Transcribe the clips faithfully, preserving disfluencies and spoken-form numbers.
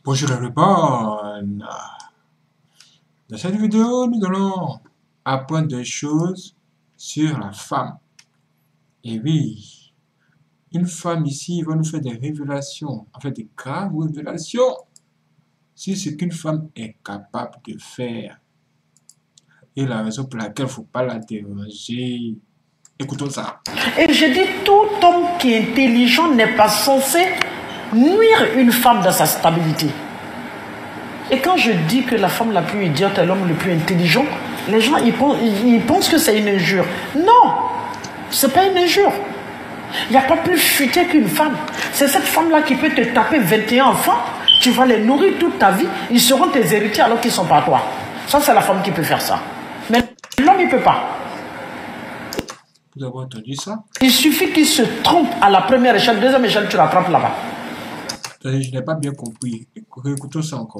Bonjour everyone. Dans cette vidéo, nous allons apprendre des choses sur la femme. Et oui, une femme ici va nous faire des révélations, en fait des graves révélations sur ce qu'une femme est capable de faire. Et la raison pour laquelle il ne faut pas la déranger. Écoutons ça. Et je dis, tout homme qui est intelligent n'est pas censé nuire une femme dans sa stabilité. Et quand je dis que la femme la plus idiote est l'homme le plus intelligent, les gens ils pensent, ils pensent que c'est une injure. Non, c'est pas une injure. Il n'y a pas plus futé qu'une femme. C'est cette femme-là qui peut te taper vingt et un enfants, tu vas les nourrir toute ta vie, ils seront tes héritiers alors qu'ils ne sont pas toi. Ça, c'est la femme qui peut faire ça. Mais l'homme, il ne peut pas. Vous avez entendu ça? Il suffit qu'il se trompe à la première échelle, deuxième échelle, tu l'attrapes là-bas. Je n'ai pas bien compris. Écoutons ça encore.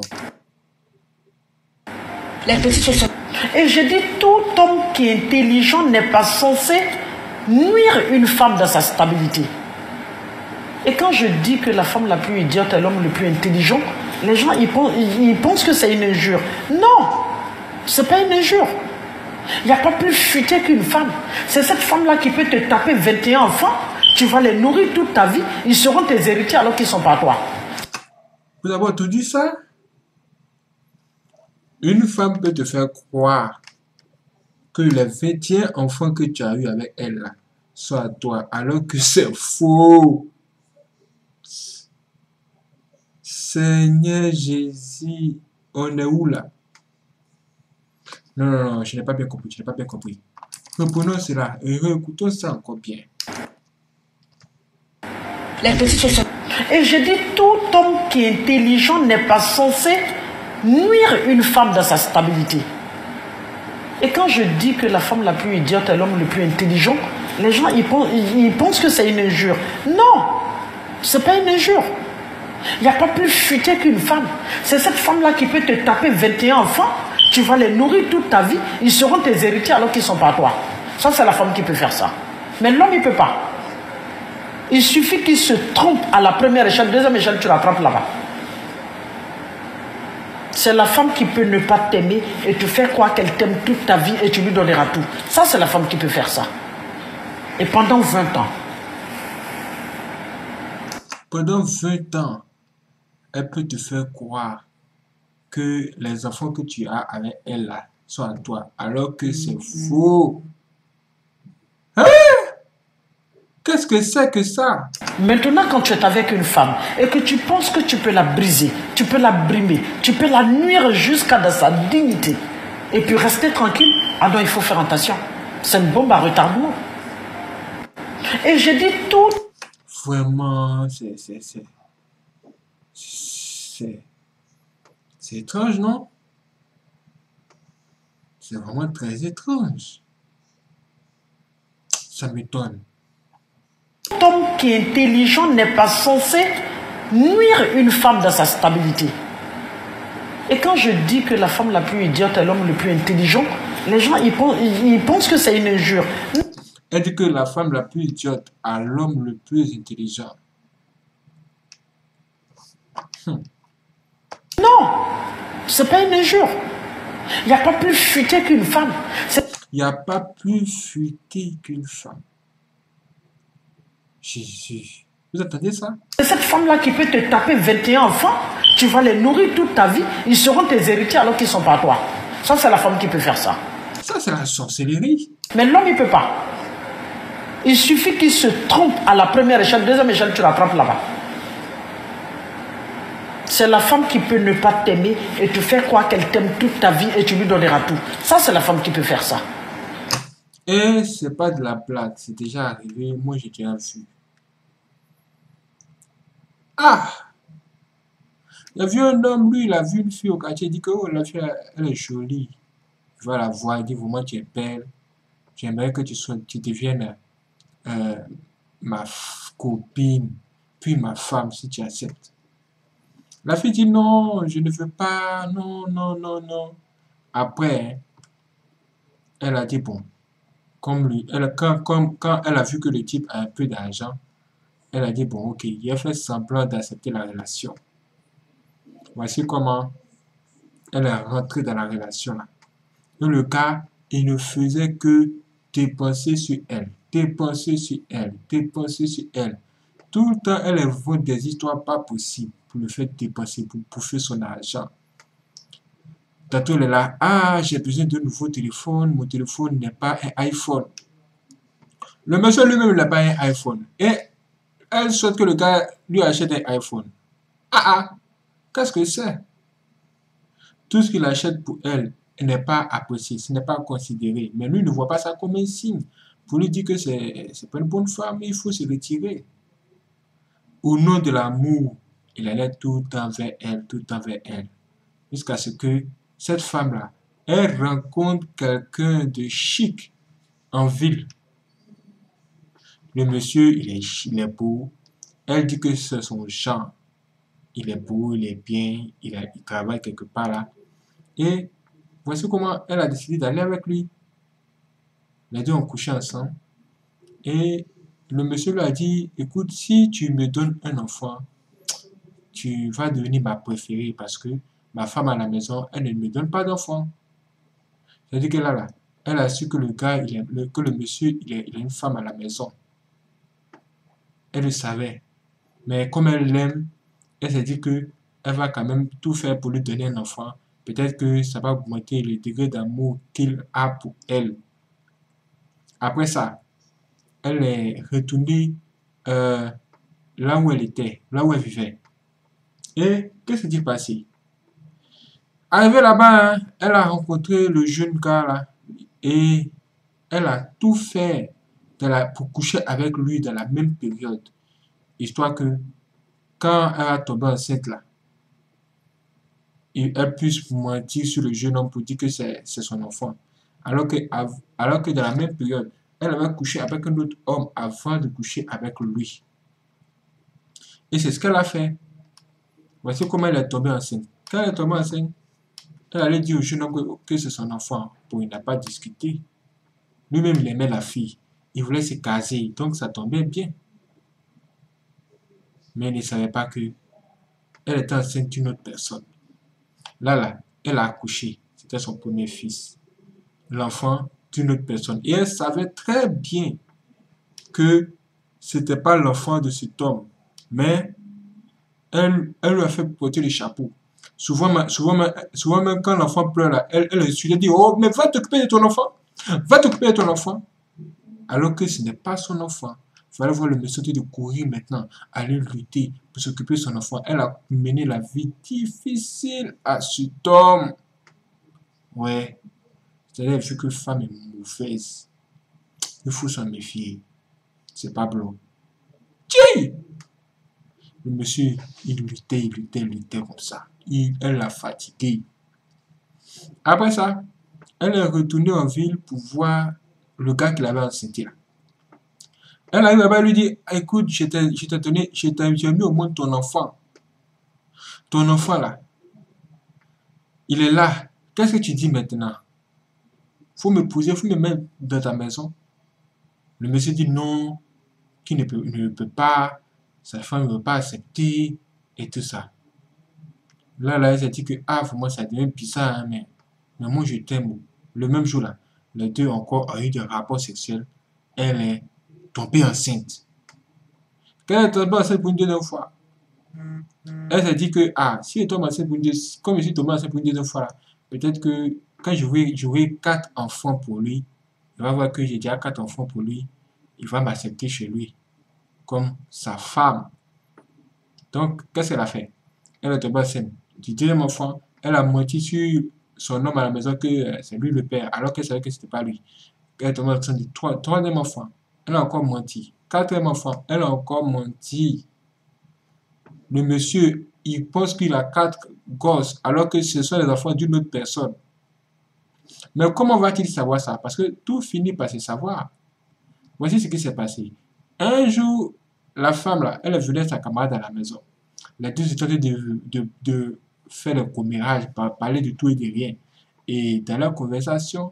Les petites choses. Et je dis, tout homme qui est intelligent n'est pas censé nuire une femme dans sa stabilité. Et quand je dis que la femme la plus idiote est l'homme le plus intelligent, les gens ils pensent, ils pensent que c'est une injure. Non, c'est pas une injure. Il n'y a pas plus futé qu'une femme. C'est cette femme-là qui peut te taper vingt et un enfants, tu vas les nourrir toute ta vie, ils seront tes héritiers alors qu'ils ne sont pas toi. Vous avez entendu ça? Une femme peut te faire croire que les vingt et un enfants que tu as eu avec elle là, sont à toi, alors que c'est faux. Seigneur Jésus, on est où là? Non, non, non, je n'ai pas bien compris, je n'ai pas bien compris. Reprenons cela et réécoutons ça encore bien. Les petites choses. Et je dis, tout homme qui est intelligent n'est pas censé nuire une femme dans sa stabilité. Et quand je dis que la femme la plus idiote est l'homme le plus intelligent, les gens ils pensent, ils pensent que c'est une injure. Non, c'est pas une injure. Il n'y a pas plus futé qu'une femme. C'est cette femme-là qui peut te taper vingt et un enfants, tu vas les nourrir toute ta vie, ils seront tes héritiers alors qu'ils ne sont pas toi. Ça, c'est la femme qui peut faire ça. Mais l'homme, il ne peut pas. Il suffit qu'il se trompe à la première échelle, deuxième échelle, tu l'attrapes là-bas. C'est la femme qui peut ne pas t'aimer et te faire croire qu'elle t'aime toute ta vie et tu lui donneras tout. Ça, c'est la femme qui peut faire ça. Et pendant vingt ans. Pendant vingt ans, elle peut te faire croire que les enfants que tu as avec elle là sont à toi, alors que c'est faux. Hein? Qu'est-ce que c'est que ça? Maintenant, quand tu es avec une femme et que tu penses que tu peux la briser, tu peux la brimer, tu peux la nuire jusqu'à dans sa dignité et puis rester tranquille, ah non, il faut faire attention. C'est une bombe à retardement. Et je dis tout. Vraiment, c'est... c'est... c'est... c'est... c'est étrange, non? C'est vraiment très étrange. Ça m'étonne. Tout homme qui est intelligent n'est pas censé nuire une femme dans sa stabilité. Et quand je dis que la femme la plus idiote est l'homme le plus intelligent, les gens ils pensent, ils pensent que c'est une injure. Elle dit que la femme la plus idiote a l'homme le plus intelligent. Hum. Non, c'est pas une injure. Il n'y a pas plus futé qu'une femme. Il n'y a pas plus futé qu'une femme. Jésus. Vous entendez ça? C'est cette femme-là qui peut te taper vingt et un enfants, tu vas les nourrir toute ta vie, ils seront tes héritiers alors qu'ils ne sont pas toi. Ça, c'est la femme qui peut faire ça. Ça, c'est la sorcellerie. Mais l'homme, il ne peut pas. Il suffit qu'il se trompe à la première échelle, deuxième échelle, tu l'attrapes là-bas. C'est la femme qui peut ne pas t'aimer et te faire croire qu'elle t'aime toute ta vie et tu lui donneras tout. Ça, c'est la femme qui peut faire ça. Et c'est pas de la blague, c'est déjà arrivé, moi j'ai déjà vu. Ah! Il a vu un homme, lui, il a vu une fille au quartier, il dit que oh, la fille, elle est jolie. Il va la voir, il dit vraiment tu es belle. J'aimerais que tu, sois, tu deviennes euh, ma copine, puis ma femme, si tu acceptes. La fille dit non, je ne veux pas, non, non, non, non. Après, elle a dit bon, comme lui, elle, quand, quand, quand elle a vu que le type a un peu d'argent, elle a dit bon, ok, il a fait semblant d'accepter la relation. Voici comment elle est rentrée dans la relation là. Dans le cas, il ne faisait que dépenser sur elle, dépenser sur elle, dépenser sur elle. Tout le temps, elle invente des histoires pas possibles pour le faire dépenser, pour bouffer son argent. Tantôt, elle est là, ah, j'ai besoin de nouveau téléphone, mon téléphone n'est pas un iPhone. Le monsieur lui-même n'a pas un iPhone. Et elle souhaite que le gars lui achète un iPhone. Ah ah, qu'est-ce que c'est? Tout ce qu'il achète pour elle n'est pas apprécié, ce n'est pas considéré. Mais lui ne voit pas ça comme un signe. Pour lui dire que c'est c'est pas une bonne femme, il faut se retirer. Au nom de l'amour, il allait tout le temps vers elle, tout le temps vers elle. Jusqu'à ce que cette femme-là, elle rencontre quelqu'un de chic en ville. Le monsieur, il est, il est beau. Elle dit que c'est son genre. Il est beau, il est bien, il, a, il travaille quelque part là. Et voici comment elle a décidé d'aller avec lui. Les deux ont couché ensemble. Et le monsieur lui a dit, écoute, si tu me donnes un enfant, tu vas devenir ma préférée parce que ma femme à la maison, elle ne me donne pas d'enfant. C'est-à-dire qu'elle a là, elle a su que le gars, il est, le, que le monsieur, il, est, il a une femme à la maison. Elle le savait. Mais comme elle l'aime, elle s'est dit que elle va quand même tout faire pour lui donner un enfant. Peut-être que ça va augmenter le degré d'amour qu'il a pour elle. Après ça, elle est retournée euh, là où elle était, là où elle vivait. Et qu'est-ce qui s'est passé? Arrivée là-bas, hein, elle a rencontré le jeune gars là et elle a tout fait de la, pour coucher avec lui dans la même période. Histoire que quand elle a tombé enceinte là, elle puisse mentir sur le jeune homme pour dire que c'est son enfant. Alors que, alors que dans la même période, elle avait couché avec un autre homme avant de coucher avec lui. Et c'est ce qu'elle a fait. Voici comment elle est tombée enceinte. Quand elle est tombée enceinte, elle allait dire au jeune homme que, que c'est son enfant. Bon, il n'a pas discuté. Lui-même, il aimait la fille. Il voulait se caser, donc ça tombait bien. Mais il ne savait pas que elle était enceinte d'une autre personne. Là, là, elle a accouché. C'était son premier fils. L'enfant d'une autre personne. Et elle savait très bien que ce n'était pas l'enfant de cet homme. Mais elle, elle lui a fait porter le chapeau. Souvent, souvent, souvent même quand l'enfant pleure, là, elle, elle lui dit, oh, mais va t'occuper de ton enfant. Va t'occuper de ton enfant. Alors que ce n'est pas son enfant. Il fallait voir le monsieur de courir maintenant, aller lutter pour s'occuper de son enfant. Elle a mené la vie difficile à cet homme. Ouais. C'est-à-dire, vu que femme est mauvaise, il faut s'en méfier. C'est pas blanc. Tiens! Le monsieur, il luttait, il luttait, il luttait comme ça. Il, elle l'a fatigué. Après ça, elle est retournée en ville pour voir le gars qui l'avait enceinte là. Elle arrive là-bas et lui dit, écoute, je t'ai donné, je t'ai mis au monde ton enfant. Ton enfant là, il est là. Qu'est-ce que tu dis maintenant? Faut me poser, faut me mettre dans ta maison. Le monsieur dit non, qu'il ne peut, ne peut pas, sa femme ne veut pas accepter et tout ça. Là, là, elle s'est dit que, ah, pour moi, ça devient bizarre, hein, mais, mais moi, je t'aime. Le même jour là, les deux encore ont eu des rapports sexuels. Elle est tombée enceinte. Quand elle est tombée enceinte pour une deuxième fois, elle s'est dit que, ah, si elle tombe enceinte pour une deuxième fois, comme je suis tombée enceinte pour une deuxième fois là, peut-être que quand j'aurai quatre enfants pour lui, il va voir que j'ai déjà quatre enfants pour lui, il va m'accepter chez lui comme sa femme. Donc, qu'est-ce qu'elle a fait? Elle est tombée enceinte du deuxième enfant, elle a menti sur son homme à la maison que euh, c'est lui le père, alors qu'elle savait que ce n'était pas lui. Elle est tombée enceinte du troisième enfant, elle a encore menti. Quatrième enfant, elle a encore menti. Le monsieur, il pense qu'il a quatre gosses, alors que ce sont les enfants d'une autre personne. Mais comment va-t-il savoir ça? Parce que tout finit par se savoir. Voici ce qui s'est passé. Un jour, la femme, là, elle venait sa camarade à la maison. Les deux étaient de, de, de faire le commérage, parler de tout et de rien. Et dans leur conversation,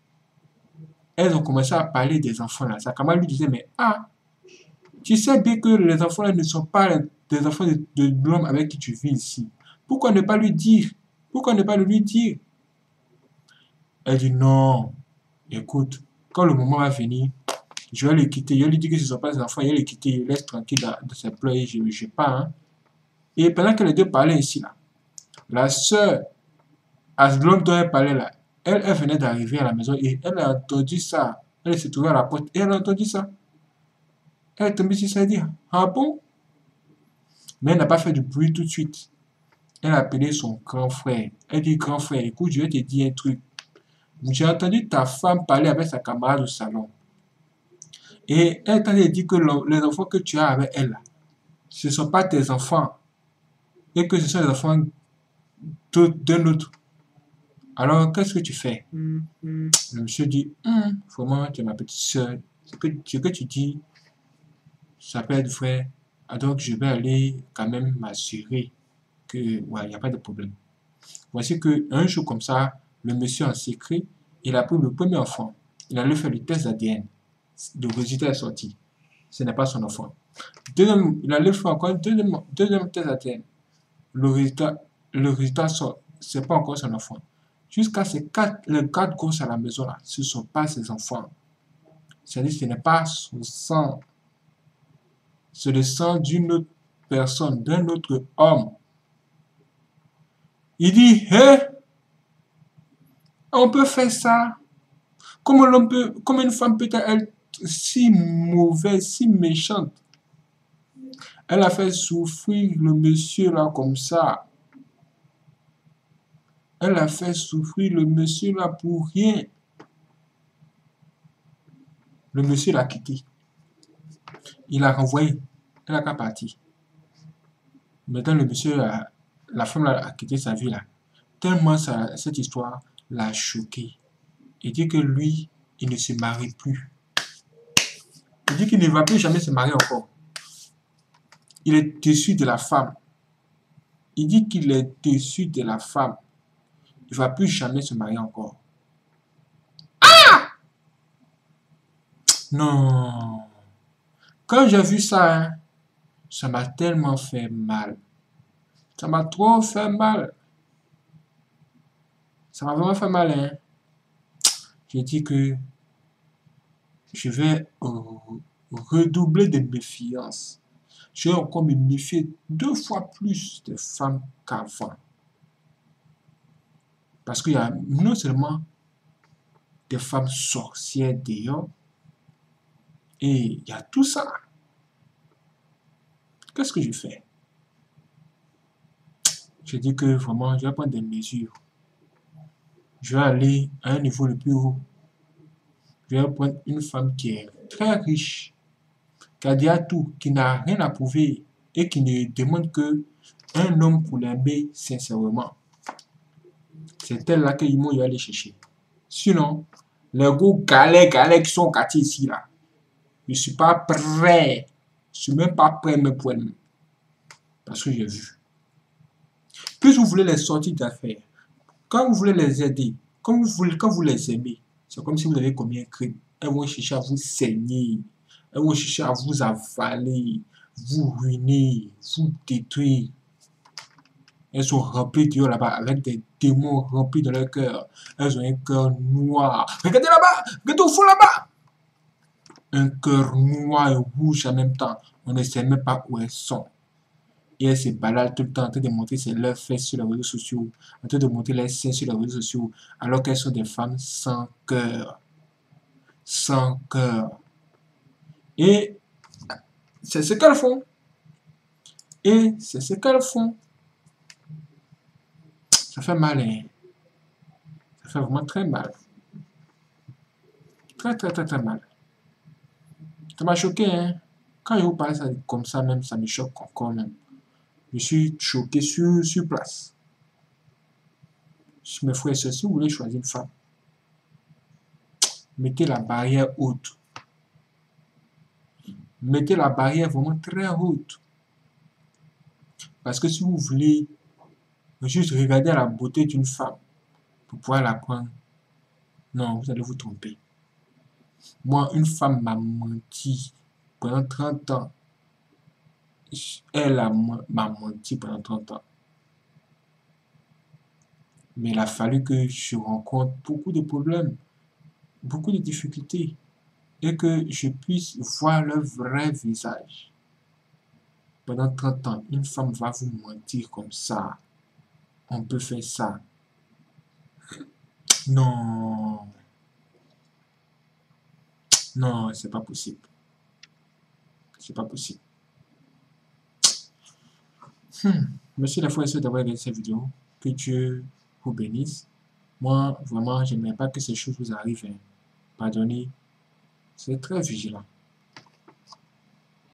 elles ont commencé à parler des enfants là. Sa camarade lui disait, mais ah, tu sais bien que les enfants là ne sont pas des enfants de, de l'homme avec qui tu vis ici. Pourquoi ne pas lui dire? Pourquoi ne pas le lui dire? Elle dit non. Écoute, quand le moment va venir, je vais le quitter. Je vais lui dire que ce ne sont pas ses enfants. Je vais le quitter. Je laisse tranquille de ses pleurs. Je ne sais pas. Hein. Et pendant que les deux parlaient ici, là, la sœur, à l'homme dont elle parlait là, elle, elle venait d'arriver à la maison et elle a entendu ça. Elle s'est trouvée à la porte et elle a entendu ça. Elle est tombée sur ça et dit, ah bon? Mais elle n'a pas fait du bruit tout de suite. Elle a appelé son grand frère. Elle dit, grand frère, écoute, je vais te dire un truc. J'ai entendu ta femme parler avec sa camarade au salon. Et elle t'a dit que le, les enfants que tu as avec elle, là, ce ne sont pas tes enfants. Et que ce sont les enfants d'un autre. Alors, qu'est-ce que tu fais? Mm -hmm. Le monsieur dit, hm, vraiment, tu es ma petite soeur. Ce que, ce que tu dis, ça peut être vrai. Donc, je vais aller quand même m'assurer que, ouais, il n'y a pas de problème. Voici qu'un jour comme ça, le monsieur en secret, il a pris le premier enfant. Il allait faire le test d'A D N. Le résultat est sorti. Ce n'est pas son enfant. Deuxième, il allait faire encore un deuxième, deuxième test d'A D N. Le résultat, le résultat sort. Ce n'est pas encore son enfant. Jusqu'à ces quatre, les quatre gosses à la maison là, ce ne sont pas ses enfants. C'est-à-dire que ce n'est pas son sang. C'est le sang d'une autre personne, d'un autre homme. Il dit, hé, hey, on peut faire ça. Comment, l'on peut, comment une femme peut être si mauvaise, si méchante? Elle a fait souffrir le monsieur là comme ça. Elle a fait souffrir le monsieur là pour rien. Le monsieur l'a quitté. Il l'a renvoyé. Elle n'a qu'à partir. Maintenant, le monsieur, a, la femme là, a quitté sa vie là. Tellement ça, cette histoire l'a choqué. Il dit que lui, il ne se marie plus. Il dit qu'il ne va plus jamais se marier encore. Il est déçu de la femme. Il dit qu'il est déçu de la femme. Il ne va plus jamais se marier encore. Ah! Non. Quand j'ai vu ça, hein, ça m'a tellement fait mal. Ça m'a trop fait mal. Ça m'a vraiment fait mal, hein. J'ai dit que je vais euh, redoubler de méfiance. Je vais encore me méfier deux fois plus des femmes qu'avant. Parce qu'il y a non seulement des femmes sorcières dehors, et il y a tout ça. Qu'est-ce que je fais? Je dis que vraiment, je vais prendre des mesures. Je vais aller à un niveau le plus haut. Je vais prendre une femme qui est très riche, qui a déjà tout, qui n'a rien à prouver et qui ne demande que un homme pour l'aimer sincèrement. C'est elle là que il va aller chercher. Sinon, les gros galets, galets qui sont au quartier ici, là, je ne suis pas prêt. Je ne suis même pas prêt même pour elle. Parce que j'ai vu. Plus vous voulez les sortir d'affaires, quand vous voulez les aider, quand vous, voulez, quand vous les aimez, c'est comme si vous avez commis un crime. Elles vont chercher à vous saigner. Elles vont chercher à vous avaler, vous ruiner, vous détruire. Elles sont remplies de là-bas avec des démons remplis dans leur cœur. Elles ont un cœur noir. Regardez là-bas, regardez au fond là-bas. Un cœur noir et rouge en même temps. On ne sait même pas où elles sont. Et elles se baladent tout le temps en train de montrer leurs fesses sur les réseaux sociaux, en train de montrer leurs seins sur les réseaux sociaux, alors qu'elles sont des femmes sans cœur. Sans cœur. Et c'est ce qu'elles font. Et c'est ce qu'elles font. Ça fait mal, hein. Ça fait vraiment très mal. Très, très, très, très mal. Ça m'a choqué, hein. Quand je vous parle ça, comme ça même, ça me choque encore même. Je suis choqué sur, sur place. Mes frères et sœurs, si vous voulez choisir une femme, mettez la barrière haute. Mettez la barrière vraiment très haute. Parce que si vous voulez juste regarder la beauté d'une femme pour pouvoir la prendre, non, vous allez vous tromper. Moi, une femme m'a menti pendant trente ans. Elle m'a menti pendant trente ans. Mais il a fallu que je rencontre beaucoup de problèmes, beaucoup de difficultés, et que je puisse voir leur vrai visage. Pendant trente ans, une femme va vous mentir comme ça. On peut faire ça. Non. Non, c'est pas possible. C'est pas possible. Hmm. Merci la fois d'avoir regardé cette vidéo. Que Dieu vous bénisse. Moi, vraiment, je n'aimerais pas que ces choses vous arrivent. Hein. Pardonnez. C'est très vigilant.